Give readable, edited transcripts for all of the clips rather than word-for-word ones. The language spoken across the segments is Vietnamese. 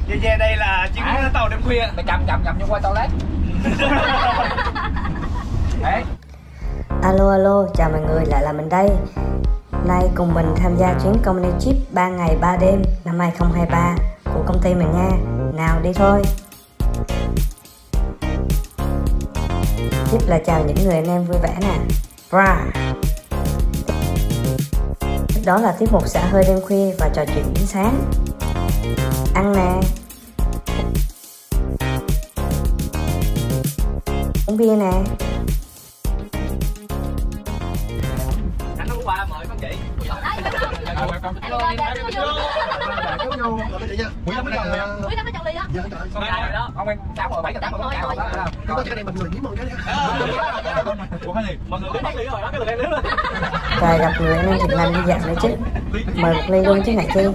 Về đây là chuyến tàu đêm khuya. Mày cầm vô qua toilet. Đấy. Alo, chào mọi người, lại là mình đây. Nay cùng mình tham gia chuyến company trip 3 ngày 3 đêm năm 2023 của công ty mình nha. Nào đi thôi. Tiếp là chào những người anh em vui vẻ nè. Đó là tiết mục xả hơi đêm khuya và trò chuyện đến sáng. Ăn nè, uống bia nè. Anh hôm qua mời con chị. Ông em 6 rồi 7 8 rồi. Chúng ta chỉ cần một người nhí một cái đi. Ủa cái gì? Mọi người biết bác sĩ rồi đó, cái lượt em nữa. Trời, gặp người anh em thiệt lành đi dạo nữa chứ. Mời một ly luôn chứ ngại chi.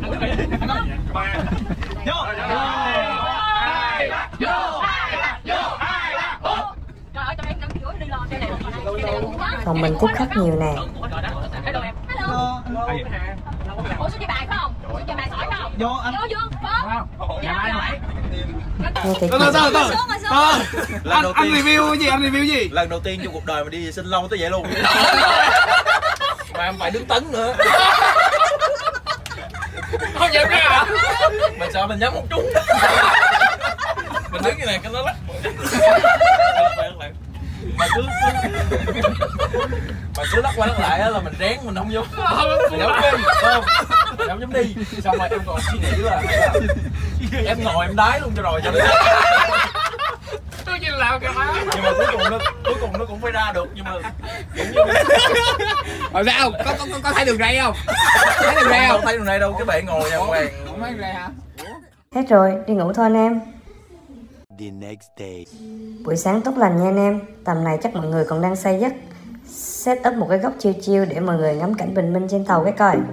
Còn mình tiếp khách nhiều nè. Ủa số chơi bài phải không? Số chơi bài giỏi phải không? Vô anh. Vô có. Nghe kỹ. Anh review gì? Anh review gì? Lần đầu tiên trong cuộc đời mà đi sinh long tới vậy luôn. Mà em phải đứng tấn nữa. Không nhận ra hả? Mình sợ mình nhắm một trúng. Mình đứng như này cái nó lắc. Mà cứ lắc qua lắc lại là mình rén, mình không vô. Mình không đi, không? Mình không dám đi. Xong rồi em còn suy nghĩ là em ngồi em đái luôn cho rồi cho nó. Tôi nhìn làm kìa má. Nhưng mà cuối cùng nó cũng phải ra được, nhưng mà Rồi sao? Có thấy đường ray không? Thấy đường ray không? thấy đường ray đâu, cái bệ ngồi nhà hoàng. Không thấy đường ray hả? Hết rồi, đi ngủ thôi anh em. The next day. Buổi sáng tốt lành nha anh em. Tầm này chắc mọi người còn đang say giấc. Set up một cái góc chill chill để mọi người ngắm cảnh bình minh trên tàu cái coi.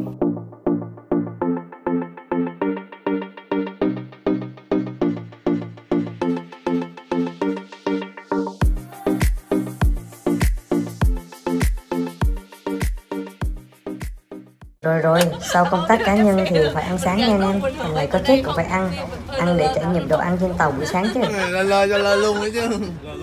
Rồi, sau công tác cá nhân thì phải ăn sáng nha anh em. Tầm này có chết cũng phải ăn. Ăn để trải nghiệm đồ ăn trên tàu buổi sáng chứ. Lời luôn đấy chứ.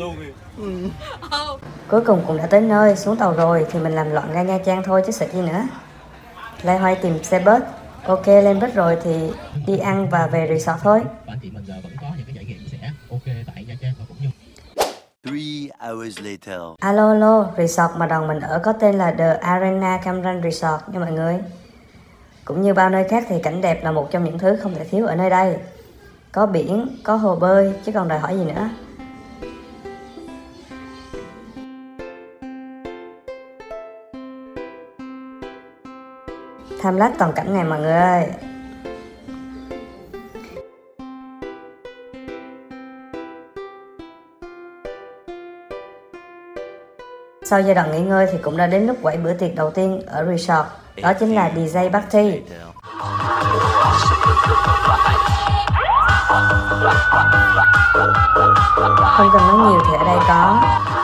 Cuối cùng cũng đã tới nơi, xuống tàu rồi thì mình làm loạn ra Nha Trang thôi chứ sợ chi nữa. Loay hoay tìm xe bus. Ok, lên bus rồi thì đi ăn và về resort thôi. Và anh chị mình giờ vẫn có những cái trải nghiệm sẽ ok tại Nha Trang và cũng như 3 hours later. Alo, resort mà đoàn mình ở có tên là The Arena Cam Ranh Resort nha mọi người. Cũng như bao nơi khác thì cảnh đẹp là một trong những thứ không thể thiếu ở nơi đây. Có biển, có hồ bơi chứ còn đòi hỏi gì nữa. Tham lát toàn cảnh này mọi người ơi. Sau giai đoạn nghỉ ngơi thì cũng đã đến lúc quẩy bữa tiệc đầu tiên ở resort. Đó chính là DJ Party. Không cần nói nhiều thì ở đây có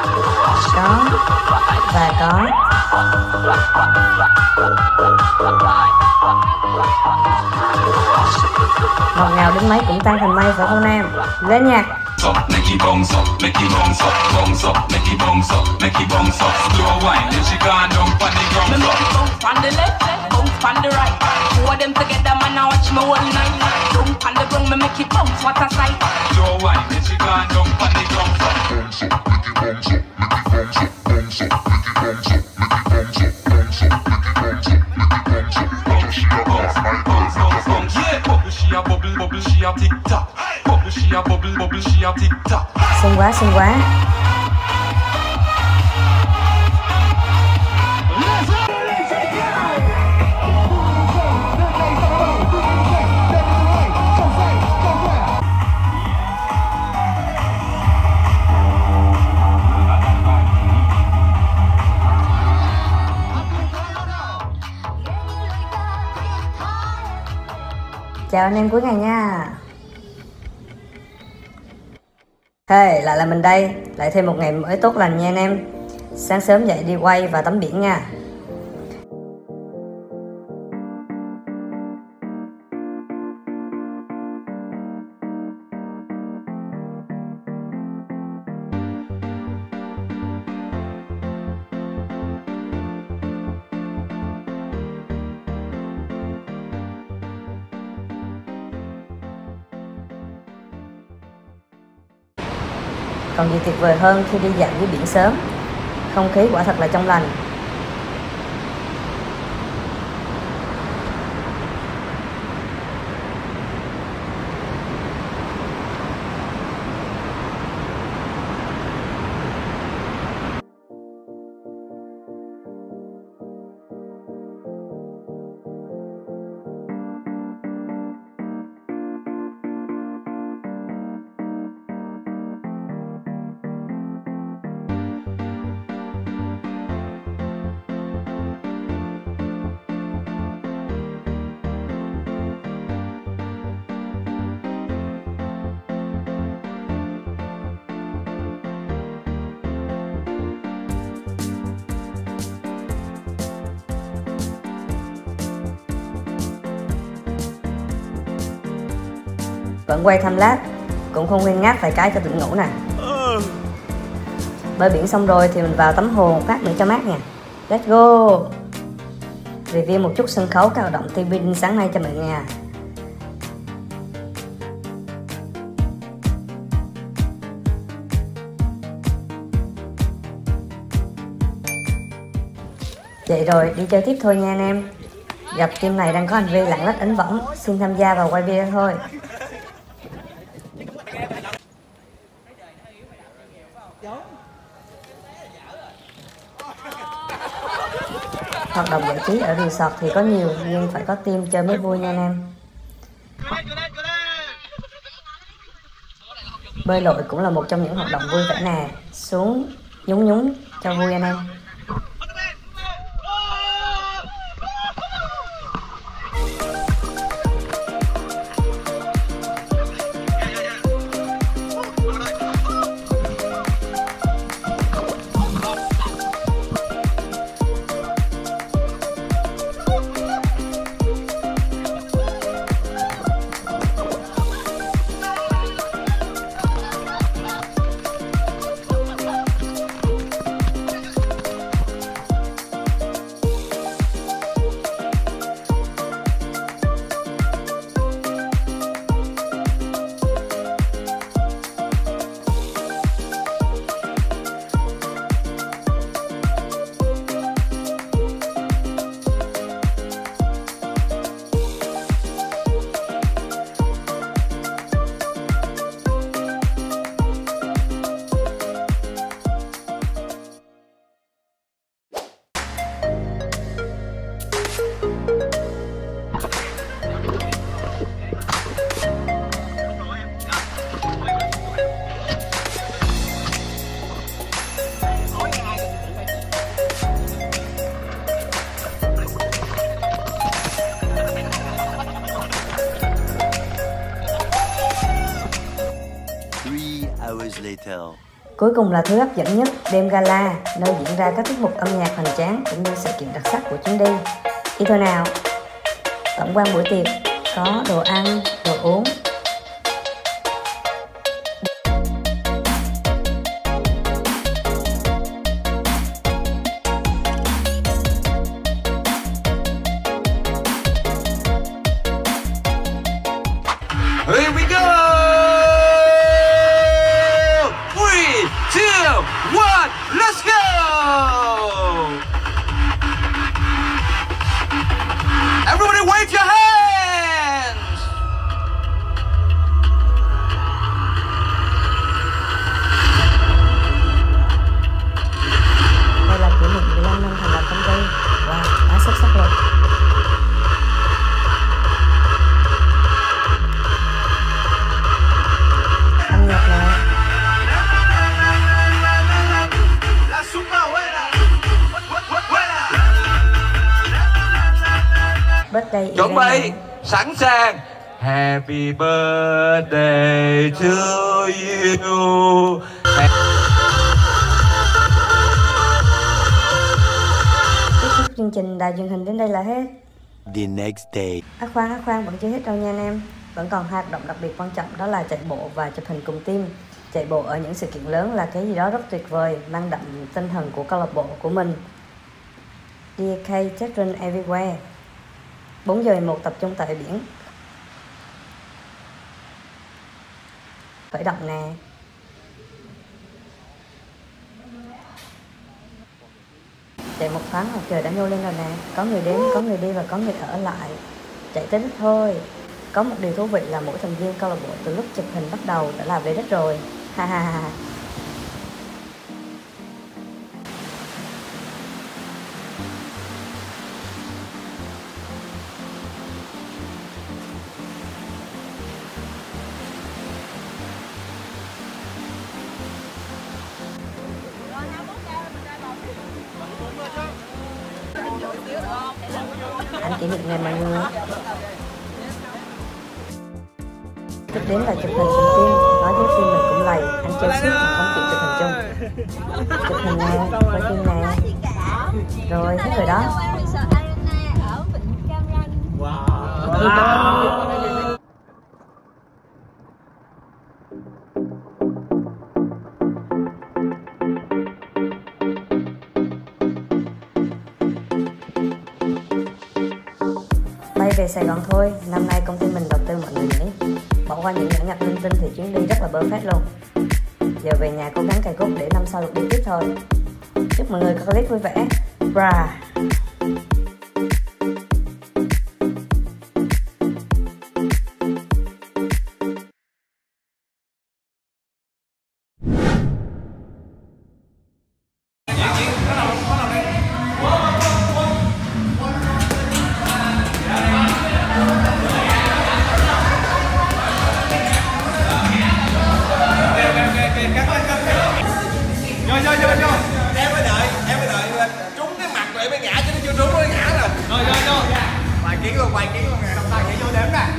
và có. Ngọt ngào đến mấy cũng tan thành mây phải không Nam? Lên nhạc. Make it bounce up, make it bounce up, bounce up, make it bounce up, make it bounce up. Slow wine, then she gone down on the ground. Me make it bounce on the left, bounce on the right. Two of them together, man, I watch me all night. Jump on the ground, me make it bounce, what a sight. Slow wine, then she gone down on the ground. Bounce up, make it bounce up, make it bounce up, bounce up, make it bounce up, make it bounce up, bounce up, make it bounce up, make it bounce up. Bubble she a bounce, my girls bounce, bounce. Yeah, bubble she a bubble, bubble she a tick tock. Bubble she a bubble, bubble she a tick tock. Xinh quá. Chào anh em cuối ngày nha. Hey, lại là mình đây. Lại thêm một ngày mới tốt lành nha anh em. Sáng sớm dậy đi quay và tắm biển nha. Còn gì tuyệt vời hơn khi đi dạo dưới biển sớm. Không khí quả thật là trong lành. Vẫn quay thăm lát, cũng không quên ngáp vài cái cho tỉnh ngủ nè. Bơi biển xong rồi thì mình vào tắm hồ một phát nữa cho mát nha. Let's go! Review một chút sân khấu các hoạt động team building sáng nay cho mọi người nha. Vậy rồi, đi chơi tiếp thôi nha anh em. Gặp team này đang có hành vi lạng lách đánh võng, xin tham gia vào quay video thôi. Hoạt động giải trí ở resort thì có nhiều, nhưng phải có team chơi mới vui nha anh em. Bơi lội cũng là một trong những hoạt động vui vẻ nè. Xuống nhúng nhúng cho vui anh em. Cuối cùng là thứ hấp dẫn nhất, đêm gala, nơi diễn ra các tiết mục âm nhạc hoành tráng cũng như sự kiện đặc sắc của chuyến đi. Đi thôi nào! Tổng quan buổi tiệc có đồ ăn, đồ uống. Here we go! 3, 2, 1, let's go! Everybody wave your hands! Đây là kỷ niệm 15 năm thành lập công ty. Wow, quá xuất sắc luôn. Âm nhạc nào? Birthday Chuẩn bị, event. sẵn sàng. Happy birthday to you. Kết thúc chương trình đài truyền hình đến đây là hết. The next day. Khoan, vẫn chưa hết đâu nha anh em. Vẫn còn hoạt động đặc biệt quan trọng, đó là chạy bộ và chụp hình cùng team. Chạy bộ ở những sự kiện lớn là cái gì đó rất tuyệt vời, mang đậm tinh thần của câu lạc bộ của mình. DK Children Everywhere. 4 giờ 1 tập trung tại biển. Khởi động nè. Chạy một thoáng mặt trời đã nhô lên rồi nè. Có người đến, có người đi và có người ở lại. Chạy tới đích thôi. Có một điều thú vị là mỗi thành viên câu lạc bộ từ lúc chụp hình bắt đầu đã là về đích rồi. Ha ha ha. Anh kỷ niệm ngày mọi người. Tiếp đến là chụp hình cùng team. Nói với team mình cũng lầy. Anh chơi ship mà không chịu chụp hình chung. Chụp hình nè, quay phim nè. Rồi, hết rồi đó. Bay về Sài Gòn thôi, năm nay công ty mình đầu tư mọi người nhỉ. Bỏ qua những nhỏ nhặt linh tinh thì chuyến đi rất là perfect luôn. Giờ về nhà cố gắng cày cốt để năm sau được đi tiếp thôi. Chúc mọi người có clip vui vẻ. Bra. Em phải đợi trúng cái mặt rồi em mới ngã, chứ nó chưa trúng nó ngã rồi. Rồi. Vài kiến luôn nè. Tay nhảy vô đếm nè.